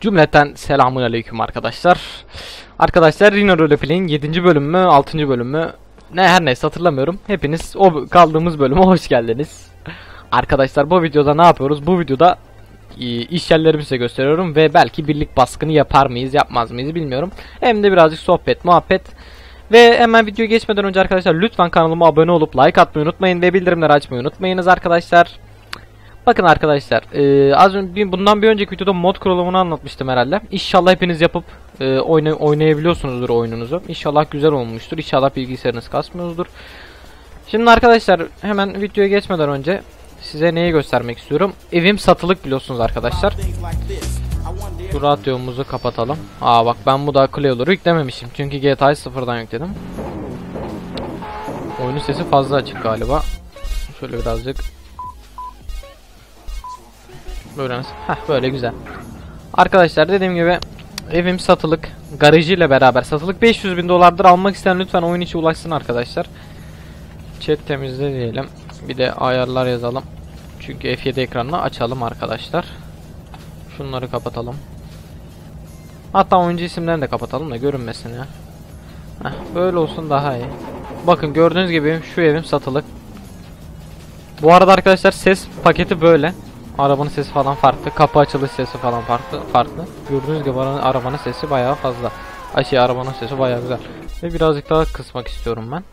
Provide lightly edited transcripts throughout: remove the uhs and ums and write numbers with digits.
Cümleten selamünaleyküm arkadaşlar. Arkadaşlar Rhino Roleplay'in 7. bölüm mü 6. bölüm mü ne her neyse hatırlamıyorum. Hepiniz o kaldığımız bölüme hoş geldiniz. Arkadaşlar bu videoda ne yapıyoruz? Bu videoda iş yerlerimi size gösteriyorum ve belki birlik baskını yapar mıyız yapmaz mıyız bilmiyorum. Hem de birazcık sohbet muhabbet. Ve hemen videoya geçmeden önce arkadaşlar lütfen kanalıma abone olup like atmayı unutmayın ve bildirimleri açmayı unutmayınız arkadaşlar. Bakın arkadaşlar az önce bundan bir önceki videoda mod kurulumunu anlatmıştım herhalde. İnşallah hepiniz yapıp oynayabiliyorsunuzdur oyununuzu. İnşallah güzel olmuştur. İnşallah bilgisayarınız kasmıyordur. Şimdi arkadaşlar hemen videoya geçmeden önce size neyi göstermek istiyorum. Evim satılık biliyorsunuz arkadaşlar. Şu radyomuzu kapatalım. Bak ben bu da Cleo'ları yüklememişim. Çünkü GTA'yı sıfırdan yükledim. Oyunun sesi fazla açık galiba. Şöyle birazcık. Böyle böyle güzel. Arkadaşlar dediğim gibi evim satılık. Garajıyla beraber satılık. 500.000 dolardır, almak isteyen lütfen oyun içi ulaşsın arkadaşlar. Chat temizle diyelim. Bir de ayarlar yazalım. Çünkü F7 ekranını açalım arkadaşlar. Şunları kapatalım. Hatta oyuncu isimlerini de kapatalım da görünmesin ya. Böyle olsun daha iyi. Bakın gördüğünüz gibi şu evim satılık. Bu arada arkadaşlar ses paketi böyle. Arabanın sesi falan farklı. Kapı açılış sesi falan farklı. Gördüğünüz gibi arabanın sesi bayağı fazla. Arabanın sesi bayağı güzel. Ve birazcık daha kısmak istiyorum ben.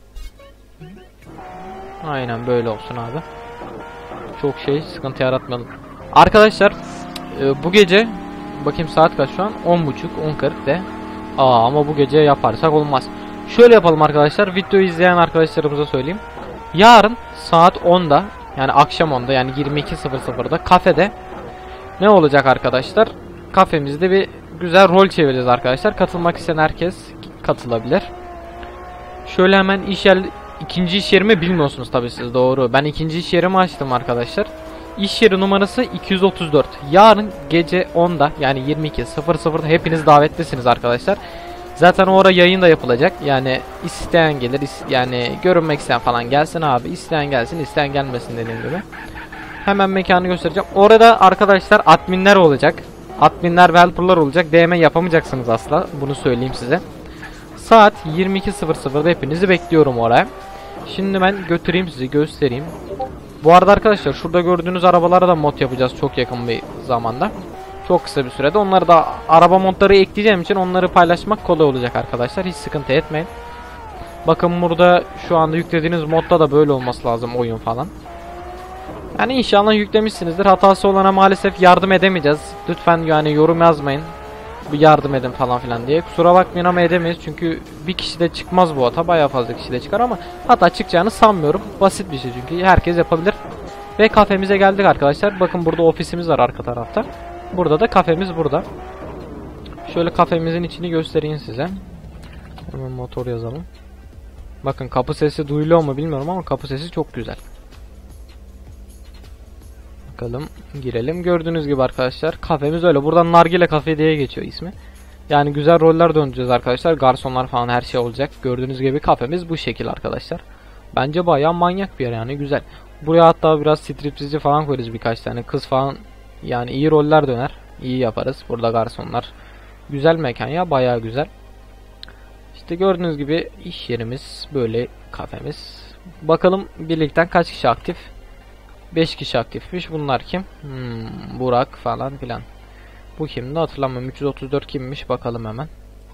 Aynen böyle olsun abi. Çok sıkıntı yaratmayalım. Arkadaşlar bu gece bakayım saat kaç şu an? 10.30 de. Ama bu gece yaparsak olmaz. Şöyle yapalım arkadaşlar. Videoyu izleyen arkadaşlarımıza söyleyeyim. Yarın saat 10'da yani akşam 10'da yani 22.00'da kafede ne olacak arkadaşlar? Kafemizde bir güzel rol çevireceğiz arkadaşlar. Katılmak isteyen herkes katılabilir. Şöyle hemen ikinci iş yerimi bilmiyorsunuz tabii siz, doğru. Ben ikinci iş yerimi açtım arkadaşlar. İş yeri numarası 234. Yarın gece 10'da yani 22.00'da hepiniz davetlisiniz arkadaşlar. Zaten o ara yayın da yapılacak. Yani isteyen gelir, yani görünmek isteyen falan gelsin abi. İsteyen gelsin, isteyen gelmesin dediğim gibi. Hemen mekanı göstereceğim. Orada arkadaşlar adminler olacak. Adminler ve helper'lar olacak. DM yapamayacaksınız asla. Bunu söyleyeyim size. Saat 22.00'da hepinizi bekliyorum oraya. Şimdi ben götüreyim sizi, göstereyim. Bu arada arkadaşlar şurada gördüğünüz arabalara da mod yapacağız çok yakın bir zamanda. Çok kısa bir sürede. Onları da araba modları ekleyeceğim için onları paylaşmak kolay olacak arkadaşlar. Hiç sıkıntı etmeyin. Bakın burada şu anda yüklediğiniz modda da böyle olması lazım oyun falan. Yani inşallah yüklemişsinizdir. Hatası olana maalesef yardım edemeyeceğiz. Lütfen yani yorum yazmayın. Bir yardım edin falan filan diye. Kusura bakmayın ama edemeyiz. Çünkü bir kişi de çıkmaz bu hata. Bayağı fazla kişi de çıkar ama hata çıkacağını sanmıyorum. Basit bir şey çünkü. Herkes yapabilir. Ve kafemize geldik arkadaşlar. Bakın burada ofisimiz var arka tarafta. Burada da kafemiz burada. Şöyle kafemizin içini göstereyim size. Hemen motor yazalım. Bakın kapı sesi duyuluyor mu bilmiyorum ama kapı sesi çok güzel. Bakalım girelim. Gördüğünüz gibi arkadaşlar kafemiz öyle. Buradan Nargile Kafe diye geçiyor ismi. Yani güzel roller döneceğiz arkadaşlar. Garsonlar falan her şey olacak. Gördüğünüz gibi kafemiz bu şekil arkadaşlar. Bence bayağı manyak bir yer yani güzel. Buraya hatta biraz stripsizci falan koyarız, birkaç tane kız falan. Yani iyi roller döner. İyi yaparız. Burada garsonlar. Güzel mekan ya, bayağı güzel. İşte gördüğünüz gibi iş yerimiz böyle, kafemiz. Bakalım birlikten kaç kişi aktif? 5 kişi aktifmiş. Bunlar kim? Burak falan filan. Bu kimdi hatırlamıyorum. 334 kimmiş bakalım hemen.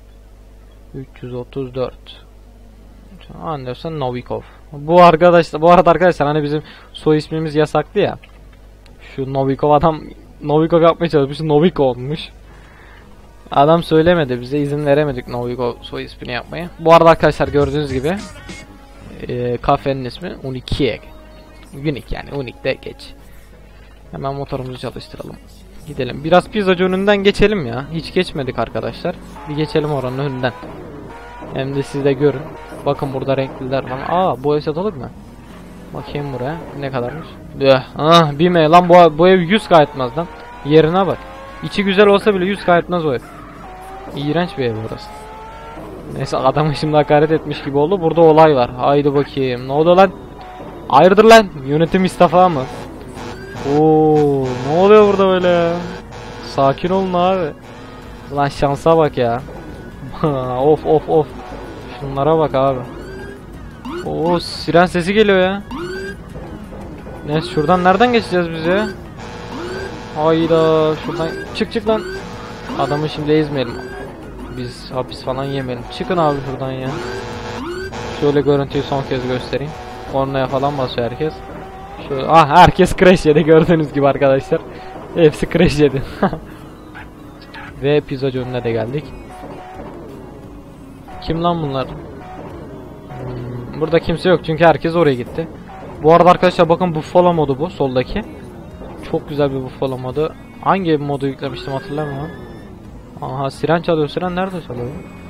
334. Anderson Novikov. Bu arada arkadaşlar hani bizim soy ismimiz yasaklı ya. Şu Novikov adam Novikov yapmaya çalışmış. Novikov olmuş. Adam söylemedi, bize izin veremedik Novikov soy ismini yapmaya. Bu arada arkadaşlar gördüğünüz gibi kafenin ismi Unique. Unique yani Unique'de geç. Hemen motorumuzu çalıştıralım. Gidelim. Biraz pizzacı önünden geçelim ya. Hiç geçmedik arkadaşlar. Bir geçelim oranın önünden. Hem de siz de görün. Bakın burada renkliler var. Bu ev satılık mı? Bakayım buraya. Ne kadarmış? Bilme lan, bu ev 100k etmez lan. Yerine bak. İçi güzel olsa bile 100k etmez o ev. İğrenç bir ev orası. Neyse adamı şimdi hakaret etmiş gibi oldu. Burada olay var. Haydi bakayım. Ne oldu lan? Hayırdır lan? Yönetim istifa mı? Ne oluyor burada böyle? Sakin olun abi. Lan şansa bak ya. Of of of. Şunlara bak abi. Oo, siren sesi geliyor ya. Neyse şuradan nereden geçeceğiz biz ya? Hayda, şuradan çık lan. Adamı şimdi ezmeyelim. Biz hapis falan yemeyelim. Çıkın abi şuradan ya. Şöyle görüntüyü son kez göstereyim. Kornaya falan basıyor herkes. Şöyle, herkes crash yedi gördüğünüz gibi arkadaşlar. Hepsi crash yedi. Ve pizzacı önüne de geldik. Kim lan bunlar? Burada kimse yok çünkü herkes oraya gitti. Bu arada arkadaşlar bakın Buffalo modu bu soldaki. Çok güzel bir Buffalo modu. Hangi modu yüklemiştim hatırlamıyorum. Aha, siren çalıyor. Siren nerede çalıyor?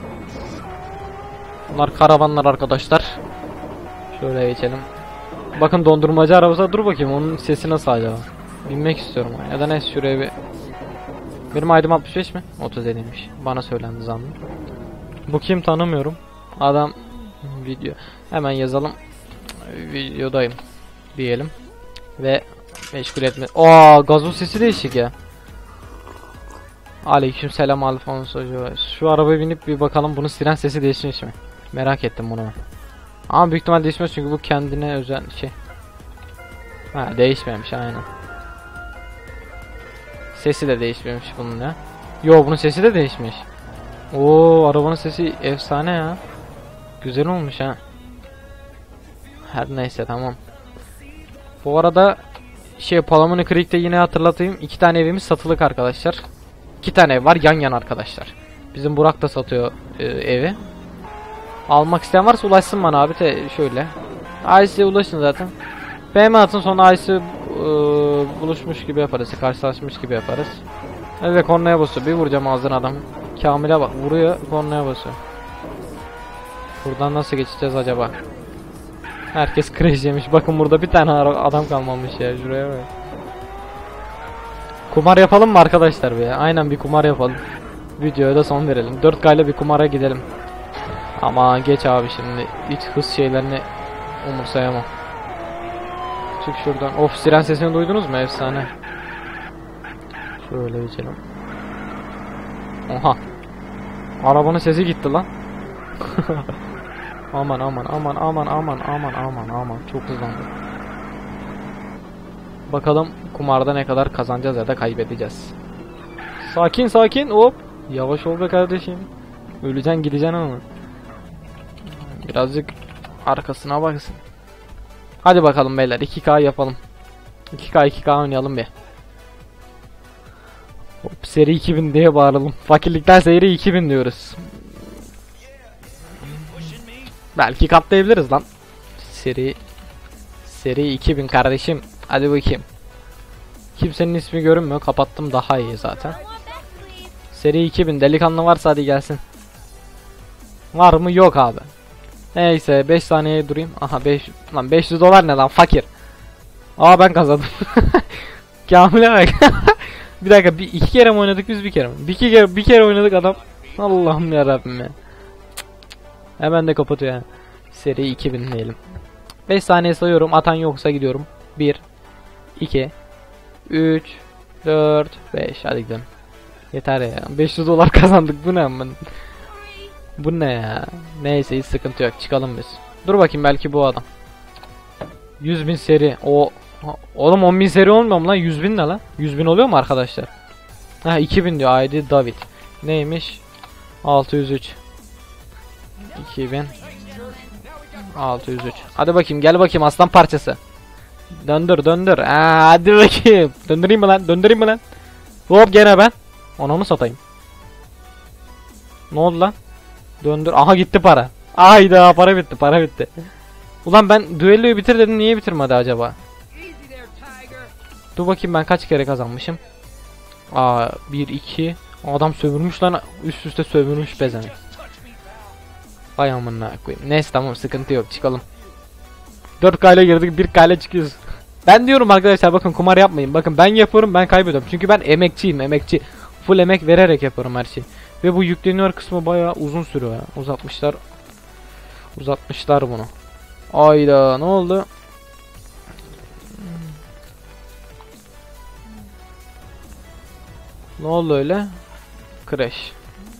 Bunlar karavanlar arkadaşlar. Şöyle geçelim. Bakın dondurmacı arabası, dur bakayım onun sesi nasıl acaba? Binmek istiyorum ya da neyse şuraya bir. Benim aydım 65 mi? 37'ymiş. Bana söylendi zannım. Bu kim, tanımıyorum. Adam video. Hemen yazalım. Videodayım diyelim. Ve meşgul etme. Gazoz sesi değişik ya. Aleykümselam Alfonso. Şu arabaya binip bir bakalım bunun siren sesi değişmiş mi? Merak ettim bunu. Ama büyük ihtimal değişmez çünkü bu kendine özel şey. Değişmemiş aynen. Sesi de değişmemiş bunun ya. Yo, bunun sesi de değişmiş. Arabanın sesi efsane ya. Güzel olmuş ha. Her neyse tamam. Bu arada Palamını Creek'te yine hatırlatayım. 2 tane evimiz satılık arkadaşlar. 2 tane ev var yan yana arkadaşlar. Bizim Burak da satıyor evi. Almak isteyen varsa ulaşsın bana abi. Şöyle. Ailesiyle ulaşın zaten. PM atın, sonra ailesi buluşmuş gibi yaparız. Karşılaşmış gibi yaparız. Evet, kornaya basıyor. Bir vuracağım ağzına adam. Kamil'e bak. Vuruyor. Kornaya basıyor. Buradan nasıl geçeceğiz acaba? Herkes crash yemiş. Bakın burada bir tane adam kalmamış ya. Şuraya bak. Kumar yapalım mı arkadaşlar be? Aynen, bir kumar yapalım. Videoya da son verelim. 4K ile bir kumara gidelim. Ama geç abi şimdi. Hiç hız şeylerini umursayamam. Çık şuradan. Of, siren sesini duydunuz mu? Efsane. Şöyle geçelim. Oha. Arabanın sesi gitti lan. Aman aman aman aman aman aman aman aman. Çok hızlandı. Bakalım kumarda ne kadar kazanacağız ya da kaybedeceğiz. Sakin sakin, hop. Yavaş ol be kardeşim. Öleceksin gideceksin ama. Birazcık arkasına baksın. Hadi bakalım beyler, 2K yapalım. 2K oynayalım bir. Hop, seri 2000 diye bağıralım. Fakirlikten seri 2000 diyoruz. Belki katlayabiliriz lan. Seri 2000 kardeşim. Hadi bakayım. Kimsenin ismi görünmüyor. Kapattım, daha iyi zaten. Seri 2000 delikanlı varsa hadi gelsin. Var mı? Yok abi. Neyse 5 saniyeye durayım. Aha 500 dolar ne lan fakir. Ben kazandım. Kamil'e bak. Bir dakika, iki kere mi oynadık biz, bir kere mi? Bir kere oynadık adam. Allah'ım yarabbim ya. Hemen de kapatıyor yani. Seri 2000 diyelim. 5 saniye sayıyorum. Atan yoksa gidiyorum. 1 2 3 4 5 hadi gidelim. Yeter ya. 500 dolar kazandık. Bu ne amın? Bu ne ya? Neyse, hiç sıkıntı yok. Çıkalım biz. Dur bakayım, belki bu adam. 100.000 seri. Oğlum 10.000 seri olmuyor mu lan? 100.000 ne lan? 100.000 oluyor mu arkadaşlar? 2000 diyor. ID David. Neymiş? 603. 2000 603. Hadi bakayım, gel bakayım aslan parçası. Döndür. Hadi bakayım. Döndüreyim mi lan? Hop, gene ben. Onu mu satayım? Ne oldu lan? Döndür. Aha, gitti para. Ayda, para bitti. Ulan ben düelloyu bitir dedim, niye bitirmedi acaba? Dur bakayım, ben kaç kere kazanmışım? 1 2. Adam sömürmüş lan, üst üste sömürmüş bezeni. Vay amına koyayım. Neyse tamam, sıkıntı yok, çıkalım. 4K ile girdik, 1K ile çıkıyoruz. Ben diyorum arkadaşlar, bakın kumar yapmayın. Bakın ben yapıyorum, ben kaybediyorum. Çünkü ben emekçiyim, emekçi. Full emek vererek yapıyorum her şeyi. Ve bu yükleniyor kısmı bayağı uzun sürüyor ya. Uzatmışlar bunu. Ayda, ne oldu? Ne oldu öyle? Crash.